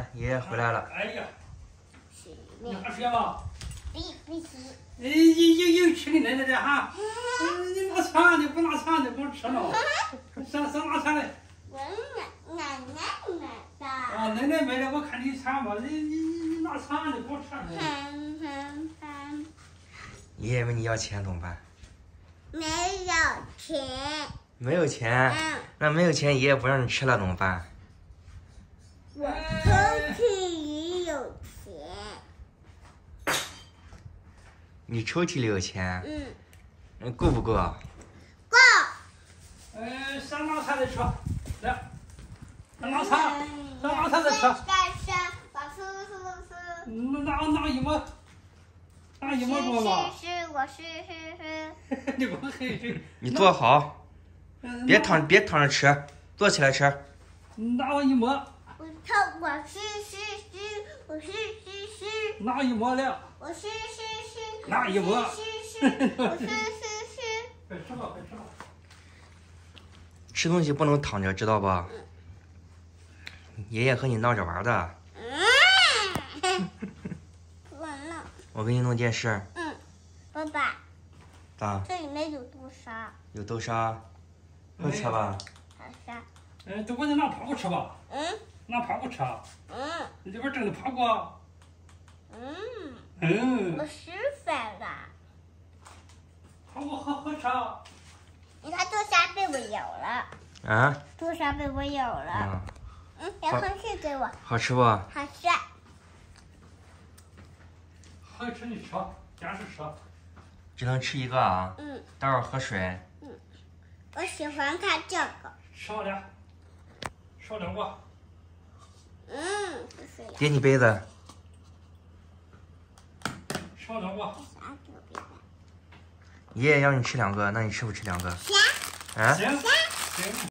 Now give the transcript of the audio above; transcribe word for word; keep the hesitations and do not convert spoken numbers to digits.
爷爷回来了。 哎呀， 是你还吃吗？ 必必须。 哎，又又又吃你奶奶的哈！你拿钱，你不拿钱你不吃了。上上拿钱来。 我奶奶奶买的。 啊，奶奶买的，我看你钱嘛，你你你拿钱你不吃。 哼哼哼。 爷爷问你要钱怎么办？ 没有钱。 没有钱？ 嗯。 那没有钱，爷爷不让你吃了怎么办？ 我抽屉里有钱。 你抽屉里有钱？ 嗯。 嗯，够不够？ 够。 呃，上拿菜来吃，来，拿菜，上拿菜来吃。 吃吃，我吃吃吃。 拿拿一毛，拿一毛多吧。 是是，我是是是。 你不黑谁？ 你坐好，别躺别躺着吃，坐起来吃。 拿我一毛。 我抽，我是是是，我是是是。 拿一毛来。 我是是是。 拿一毛。 是是，我是是是。 快吃吧，快吃吧。 吃东西不能躺着，知道不？爷爷和你闹着玩的。 嗯。完了。 我给你弄电视。 嗯，爸爸。 咋？ 这里面有豆沙。 有豆沙，会吃吧？ 好沙。 嗯，都给你拿泡果吃吧。 嗯。 拿泡果吃。 嗯。 里边蒸的泡果。 嗯。 嗯。 我吃饭了。 泡果好好吃。 你看豆沙被我咬了。 啊？ 豆沙被我咬了。 嗯。 嗯，遥控器给我。 好吃不？ 好吃。 好吃你吃，坚持吃。 只能吃一个啊。 嗯。 待会儿喝水。 嗯。我喜欢看这个。 少点，少两个。 嗯，不是呀。 叠你杯子。 少两个。 啥给我别的？ 爷爷让你吃两个，那你吃不吃两个？ 行。 啊？ 行行。